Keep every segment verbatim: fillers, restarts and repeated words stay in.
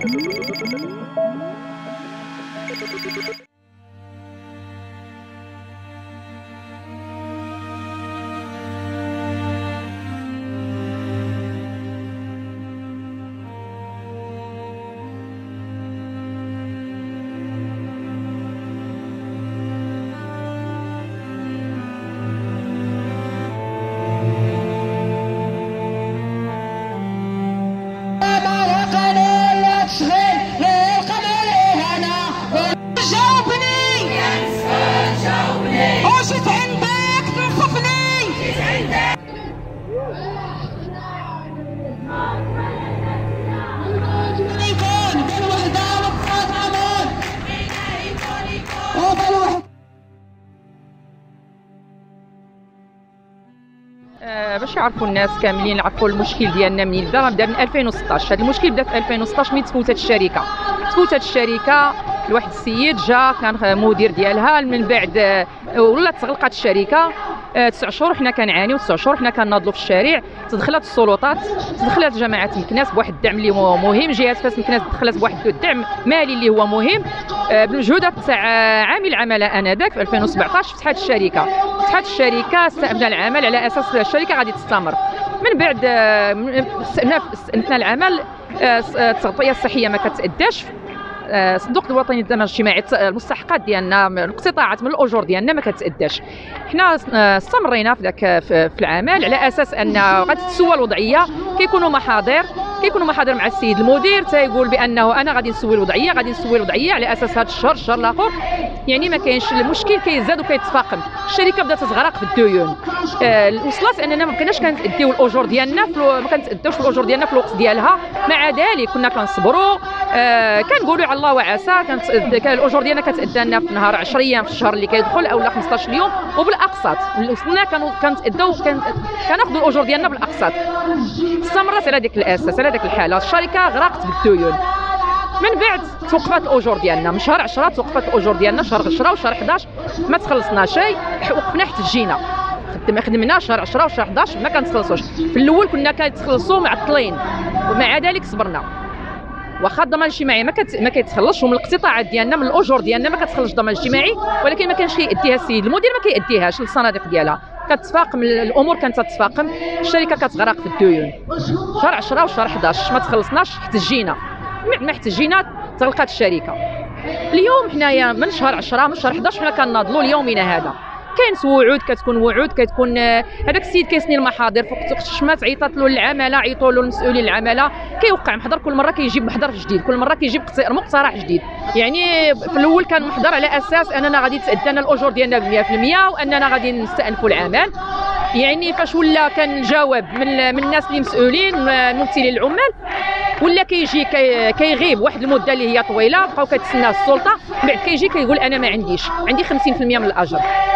باش يعرفوا الناس كاملين يعرفوا المشكل ديالنا منين بدا بدا من ألفين وستطاش. هذا المشكل بدا في ألفين وستطاش ملي تفوتت الشركه تفوتت الشركه لواحد السيد جا كان مدير ديالها، من بعد ولات تغلقات الشركه تسع شهور حنا كنعانيو، تسع شهور حنا كناضلوا في الشارع. تدخلت السلطات، تدخلت جماعه مكناس بواحد الدعم اللي هو مهم، جهه فاس مكناس دخلت بواحد الدعم مالي اللي هو مهم بالمجهودات تاع عامل العماله انذاك في ألفين وسبعطاش. فتحت الشركه فتحت الشركه استأنفنا العمل على اساس الشركه غادي تستمر. من بعد استأنفنا العمل، التغطيه الصحيه ما كتأداش، الصندوق الوطني للضمان الاجتماعي المستحقات ديالنا الاقتطاعات من الاجور ديالنا ما كتأداش. حنا استمرينا في ذاك في العمل على اساس ان غادي تسوى الوضعيه، كيكونوا محاضر كيكونوا محاضر مع السيد المدير تيقول بانه انا غادي نسوي الوضعيه غادي نسوي الوضعيه على اساس هذا الشهر الشهر الاخر، يعني ما كاينش المشكل كيزاد وكيتفاقم. الشركه بدات تغرق في الديون، آه وصلت اننا ما بقيناش كنأديو الاجور ديالنا ما كنتأديوش الاجور ديالنا في الوقت ديالها. مع ذلك كنا كنصبروا، آه كنقولوا على الله وعسى، كانت كان الاجور ديالنا كتأدى لنا في نهار عشرة ايام في الشهر اللي كيدخل اولا خمسطاش يوم وبالاقساط. وصلنا كانوا كنتأداو كناخذوا الاجور ديالنا بالاقساط. استمرت على ديك الاساس على ديك الحاله، الشركه غرقت بالديون. من بعد توقفات الاجور ديالنا من شهر عشرة، توقفات الاجور ديالنا شهر عشرة وشهر حداش ما تخلصنا شيء، وقفنا حتى جينا خدمنا شهر عشرة وشهر حداش ما كنتخلصوش. في الاول كنا كنتخلصوا معطلين ومع ذلك صبرنا. واخا الضمان الاجتماعي ما كت... ما كيتخلصش، ومن الاقتطاعات ديالنا من الاجور ديالنا ما كتخلصش الضمان الاجتماعي، ولكن ما كانش كيأديها السيد المدير، ما كيأديهاش للصناديق ديالها. كتفاقم الامور، كانت تتفاقم، الشركه كتغرق في الديون. شهر عشرة وشهر حداش ما تخلصناش، احتجينا. بعد ما احتجينا تغلقات الشركه. اليوم حنايا من شهر عشرة من شهر حداش حنا كناضلوا ليومنا هذا. كاين وعود، كتكون وعود، كتكون هذاك السيد كيسني المحاضر فوق الشمات، عيطات له العماله، عيطوا له المسؤولين العماله، كيوقع محضر كل مره كيجيب محضر جديد، كل مره كيجيب مقترح جديد. يعني في الاول كان محضر على اساس اننا غادي تأدى لنا الاجور ديالنا ب مية في المية واننا غادي نستأنفوا العمل. يعني فاش ولا كان الجواب من من الناس اللي مسؤولين ممثلين العمال، ولا كيجي كي كيغيب واحد المده اللي هي طويله، بقاو كتسناه السلطه، من بعد كيجي كيقول انا ما عنديش، عندي خمسين في المية من الاجر.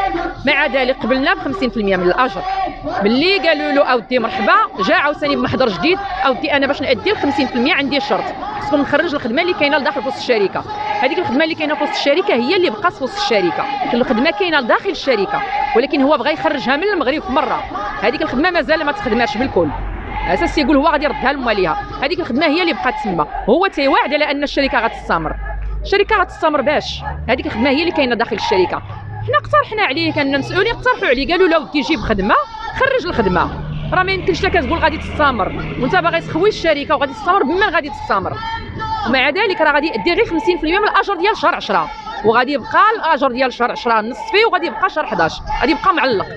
مع ذلك قبلنا ب خمسين في المية من الاجر. ملي قالوا له اودي مرحبا، جا عاوتاني بمحضر جديد، اودي انا باش نادي ال خمسين في المية عندي شرط، خصكم نخرج الخدمه اللي كاينه لداخل في وسط الشركه. هذيك الخدمه اللي كاينه في وسط الشركه هي اللي بقات في وسط الشركه، الخدمه كاينه لداخل الشركه، ولكن هو بغى يخرجها من المغرب في مره. هذيك الخدمه مازال ما تخدماش بالكل، اساس يقول هو غادي يردها لمواليها. هذيك الخدمه هي اللي بقات تما، هو تيواعد على ان الشركه غتستمر. الشركه غتستمر باش هذيك الخدمه هي اللي كاينه داخل الشركه. حنا اقترحنا عليه، كان المسؤولين اقترحوا عليه، قالوا له ودي جيب خدمه، خرج الخدمه، راه ما يمكنش لك تقول غادي تستمر وانت باغي تخوي الشركه وغادي تستمر بمن غادي تستمر. ومع ذلك راه غادي يدي غير خمسين في المية من الاجر ديال شهر عشرة، وغادي يبقى الاجر ديال شهر عشرة نصفي، وغادي يبقى شهر حداش غادي يبقى معلق.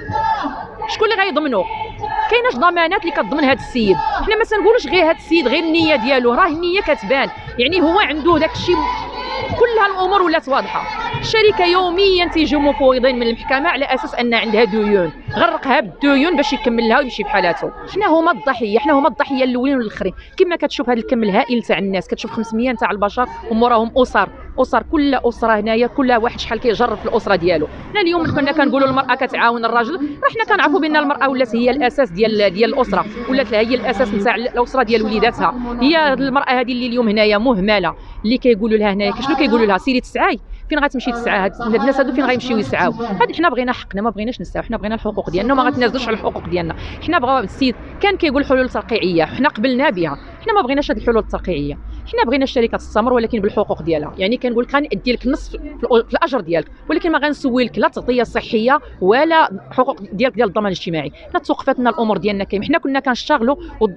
شكون اللي غيضمنو؟ كايناش ضمانات اللي كتضمن هذا السيد. حنا ما تنقولوش غير هذا السيد غير النيه ديالو، راه النيه كتبان، يعني هو عنده داك الشيء، كلها الامور ولات واضحه. الشركه يوميا تيجيو مفوضين من المحكمه على اساس ان عندها ديون، غرقها بالديون باش يكملها ويمشي بحالاته. حنا هما الضحيه، حنا هما الضحيه الاولين والاخرين. كما كتشوف هذا الكم الهائل تاع الناس، كتشوف خمسمية تاع البشر وموراهم اسر اسر كل اسره هنايا كل واحد شحال كيجرب في الاسره ديالو. حنا اليوم كنا كنقولوا المراه كتعاون الرجل، راه حنا كنعرفوا بان المراه ولات هي الاساس ديال ديال الاسره، ولات هي الاساس نتاع الاسره ديال وليداتها. هي المراه هذه اللي اليوم هنايا مهمله، اللي كيقولوا لها هنايا شنو كيقولوا لها؟ سيري تسعاي، فين غتمشي تسعى؟ هاد الناس هادو فين غيمشيو يسعاو؟ هاد حنا بغينا حقنا، ما بغيناش نسعاو، حنا بغينا الحقوق ديالنا وما غتنازلوش على الحقوق ديالنا. حنا بغاو السيد كان كيقول حلول ترقيعيه، حنا قبلنا بها، حنا ما بغيناش هاد الحلول الترقيعيه. حنا بغينا الشركه تستمر ولكن بالحقوق ديالها، يعني كنقول لك غندي لك النصف في الاجر ديالك ولكن ما غنسوي لك لا تغطيه صحيه ولا حقوق ديالك ديال الضمان الاجتماعي. حنا توقفت لنا الامور ديالنا كاين، حنا كنا كنشتغلوا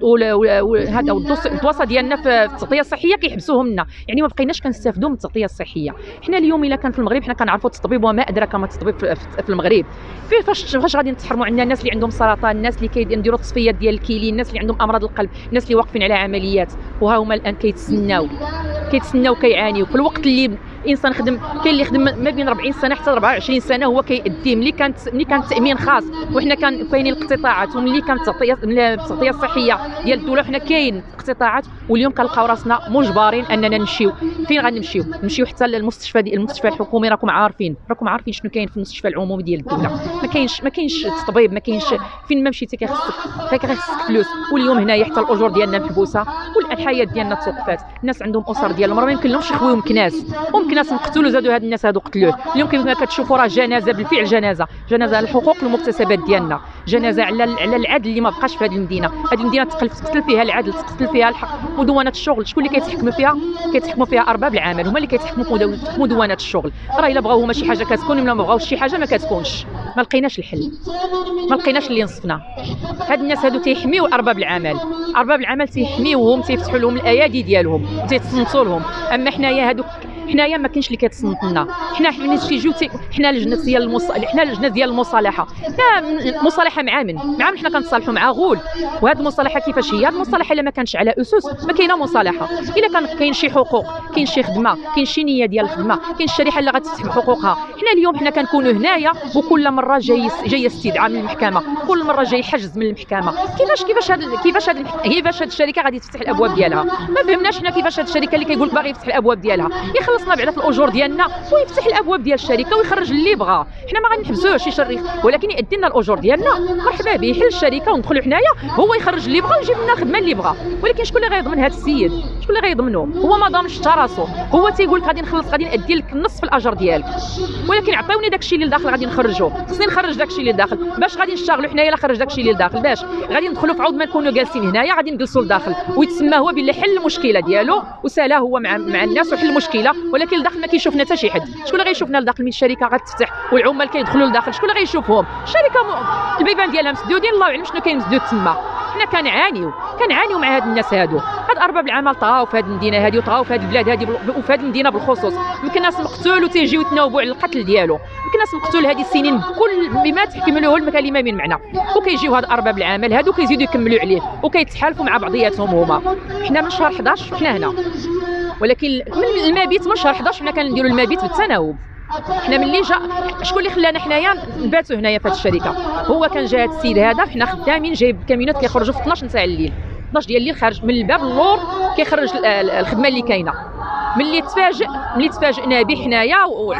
وهذا الدواسه ديالنا في التغطيه الصحيه كيحبسوهم لنا، يعني ما بقيناش كنستافدوا من التغطيه الصحيه. حنا اليوم الا كان في المغرب حنا كنعرفوا التطبيب وما ادراك ما التطبيب في المغرب، في فاش فاش غادي نتحرموا عندنا الناس اللي عندهم سرطان، الناس اللي كيديروا تصفيات ديال الكلى، الناس اللي عندهم امراض القلب، الناس اللي واقفين على عمليات، وها هما الان كيتسناو كيتسناو كيعانيو في الوقت اللي الانسان خدم. كاين اللي خدم ما بين أربعين سنه حتى أربعة وعشرين سنه هو كيأدي. ملي كانت ملي كان التامين خاص وحنا كان كاينين الاقتطاعات، وملي كانت التغطيه التغطيه الصحيه ديال الدوله وحنا كاين اقتطاعات، واليوم كنلقاو راسنا مجبرين اننا نمشيو. فين غنمشيو؟ نمشيو حتى للمستشفى ديال المستشفى الحكومي. راكم عارفين راكم عارفين شنو كاين في المستشفى العمومي ديال الدوله، ما كاينش ما كاينش التطبيب، ما كاينش. فين ما مشيتي كيخصك كيخصك فلوس، واليوم هنايا حتى الاجور ديالنا محبوسه والحياه ديالنا توقفات. الناس عندهم اسر ديالهم، راه ما يمكنلهمش يخويو مكناس، ومكناس مقتول وزادوا هاد الناس هادو قتلوه. اليوم كيف كتشوفوا راه جنازه بالفعل، جنازه جنازه على الحقوق والمكتسبات ديالنا، جنازه على على العدل اللي ما بقاش في هذه المدينه. هذه المدينه تقتل فيها العدل، تقتل فيها الحق. مدونه الشغل شكون اللي كيتحكموا فيها؟ كيتحكموا فيها ارباب العمل، هما اللي كيتحكموا في مدونه الشغل. راه الا بغاو هما شي حاجه كتكون، ولا ما بغاوش شي حاجه ما كتكونش. ما لقيناش الحل، ما لقيناش اللي ينصفنا. هاد الناس هادو تيحميو ارباب العمل، ارباب العمل تيحميوهم، تيفتحوا لهم الايادي ديالهم وتيتصنتوا لهم. اما حنايا هادوك حنايا ما كاينش اللي كيتصنت لنا. حنا ملي تيجيو حنا لجنه ديال المص... حنا لجنه ديال المصالحه، حنا مصالحه مع من؟ مع من حنا كنتصالحوا مع غول. وهاد المصالحه كيفاش هي؟ هاد المصالحه الا ما كانتش على اسس ما كاينه مصالحه. الا كان كاين شي حقوق، كاين شي خدمه، كاين شي نيه ديال الخدمه، كاين الشريحه اللي غتفتح بحقوقها. حنا اليوم حنا كنكونوا هنايا وكل مره جاي جاي استدعاء من المحكمه، كل مره جاي حجز من المحكمه. كيفاش كيفاش هاد كيفاش هاد كيفاش هاد الشركه غادي تفتح الابواب ديالها؟ ما فهمناش حنا كيفاش هاد الشركه اللي كيقول لك باغي يفتح الابواب ديالها يخلصنا بعدا في الاجور ديالنا ويفتح الابواب ديال الشركه ويخرج اللي بغا. حنا ما غنحبسوش يشري، ولكن يأدي لنا الاجور ديالنا مرحبا به. يحل الشركه وندخلوا حنايا، هو يخرج اللي بغا ويجيب لنا الخدمه اللي بغا. ولكن شكون اللي غيضمن هذا السيد؟ شكون اللي غيضمنه؟ هو ما ضامنش حتى راسو. هو تيقول لك غادي نخلص، غادي نأدي لك نصف الاجر ديالك، ولكن عطيوني داك الشيء اللي لداخل غادي نخرجوه. خصني نخرج داك الشيء اللي لداخل. باش غادي نشتغلوا حنايا لا خرج داك الشيء اللي لداخل، باش غادي ندخلوا في عوض ما نكونوا جالسين هنايا غادي نجلسوا لداخل ويتسمى هو بالله حل المشكله ديالو وسالا هو مع مع الناس وحل المشكله. ولكن لداخل ما كيشوفنا حتى شي حد. شكون اللي غيشوفنا لداخل من الشركه غتفتح والعمال كيدخلوا لداخل؟ شكون اللي غيشوفهم؟ الشركه م... البيبان ديالها مسدودين، الله يعلم شنو كاين مسدود تما. حنا كنعانيو كنعانيو مع هاد الناس هادو. هاد ارباب العمل طغاو في هاد المدينه هادي وطغاو في هاد البلاد هادي وفي هاد المدينه بالخصوص. يمكن ناس مقتول وتيجيو يتناوبوا على القتل ديالو، يمكن ناس مقتول هذه السنين بكل بما تحكم له الكلمه من معنى، وكيجيو هاد ارباب العمل هادو كيزيدوا يكملوا عليه وكيتحالفوا مع بعضياتهم هما. حنا من شهر حداش وحنا هنا، ولكن من المبيت من شهر حداش حنا كنديروا المبيت بالتناوب. حنا ملي جا شكون اللي خلانا حنايا نباتوا هنايا في هذه الشركه؟ هو كان جا هذا السيد هذا، حنا خدامين جايب كاميونات كيخرجوا في اثناش نتاع الليل، اثناش ديال الليل خارج من الباب اللور كيخرج الخدمه اللي كاينه. ملي تفاجئ ملي تفاجئنا به حنايا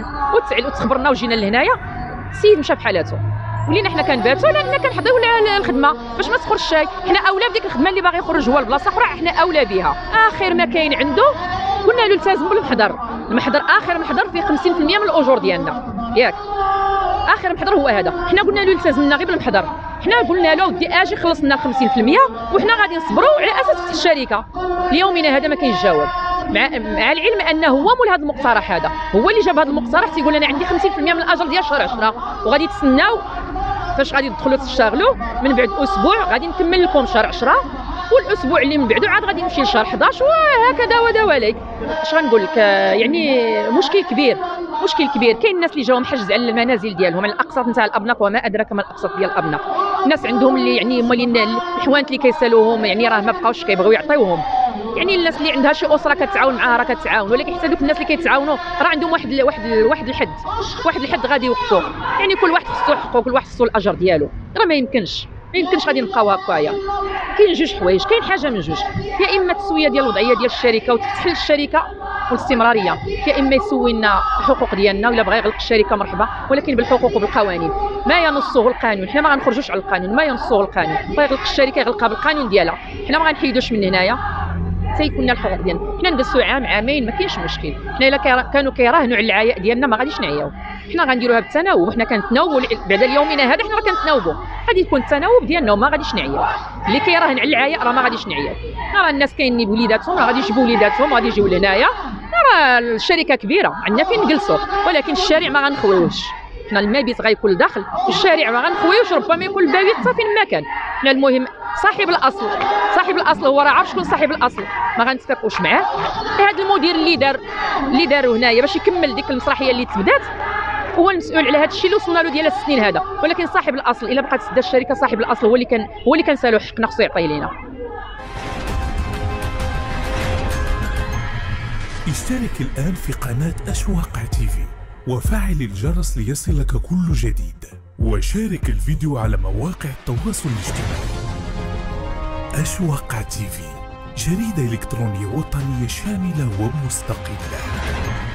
وتخبرنا وجينا لهنايا، السيد مشى بحالاته. ولينا حنا كنباتوا لان كنحضيو الخدمه باش ما تخرجش شي. حنا اولى بديك الخدمه اللي باغي يخرج هو لبلاصه اخرى، حنا اولى بها. اخر ما كاين عنده قلنا له التزم بالمحضر. المحضر اخر محضر فيه خمسين بالمئة من الاجور ديالنا ياك. اخر محضر هو هذا. حنا قلنا له التزمنا غير بالمحضر. حنا قلنا له ودي اجي خلص لنا خمسين بالمئة وحنا غادي نصبروا على اساس فتح الشركه. ليومنا هذا ما كاينش جواب، مع مع العلم انه هو مول هذا المقترح هذا، هو اللي جاب هذا المقترح. تيقول انا عندي خمسين بالمئة من الاجر ديال شهر عشرة وغادي تسناو فاش غادي تدخلوا تشتغلوا من بعد اسبوع غادي نكمل لكم شهر عشرة، والاسبوع اللي من بعده عاد غادي نمشي لشهر حداش وهكذا ودواليك. اش غنقول لك؟ يعني مشكل كبير، مشكل كبير. كاين الناس اللي جاوا محجز على المنازل ديالهم، على الاقساط نتاع الابناق وما ادراك ما الاقساط ديال الابناق. الناس عندهم اللي يعني مالين الحوانت اللي كيسالوهم يعني راه ما بقاوش كيبغيو يعطيوهم. يعني الناس اللي عندها شي اسره كتعاون معاها راه كتعاون، ولكن حتى دوك الناس اللي كيتعاونوا راه عندهم واحد واحد واحد الحد واحد الحد غادي يوقفوه. يعني كل واحد خصو حقه، كل واحد خصو الاجر ديالو. راه ما يمكنش ما يمكنش غادي نبقاو هكايا. كاين جوج حوايج، كاين حاجه من جوج، يا اما التسويه ديال الوضعيه ديال الشركه وتفتح الشركه والاستمراريه، يا اما يسوي لنا الحقوق ديالنا، ولا بغى يغلق الشركه مرحبا ولكن بالحقوق وبالقوانين. ما ينصه القانون، حنا ما غنخرجوش على القانون، ما ينصه القانون. بغى يغلق الشركه يغلقها بالقانون ديالها، حنا ما غنحيدوش من هنايا تيكون لنا الحقوق ديالنا. حنا نجلسوا عام عامين ما كاينش مشكل. حنا الا كانوا كيراهنوا على العياء ديالنا ما غاديش نعياو. حنا غنديروها بالتناوب، حنا كنتناوبوا بعد اليومنا هذا، حنا راه كنتناوبوا، غادي يكون التناوب ديالنا وما غاديش نعيا. اللي كيراهن على العياء راه ما غاديش نعيا. راه الناس كاينين بوليداتهم راه غادي يجيبوا وليداتهم غادي يجيو لهنايا، راه الشركه كبيره عندنا فين نجلسوا، ولكن الشارع ما غنخويوش. حنا المبيت غيكون الداخل، الشارع ما غنخويوش، ربما يكون البابيت حتى فين ما كان. حنا المهم صاحب الاصل، صاحب الاصل هو راه عارف شكون صاحب الاصل، ما غنتفاقوش معاه. هذا المدير اللي دار اللي داروا هنايا باش يكمل ديك المسرحيه اللي تبدات هو المسؤول على هذا الشيء اللي وصلنا له ديال السنين هذا، ولكن صاحب الاصل الا بقات تسد الشركه، صاحب الاصل هو اللي كان هو اللي كنسالو حقنا، خصو يعطيه لينا. اشترك الآن في قناة أشواق تيفي وفعل الجرس ليصلك كل جديد، وشارك الفيديو على مواقع التواصل الاجتماعي. أشواق تيفي، جريدة إلكترونية وطنية شاملة ومستقلة.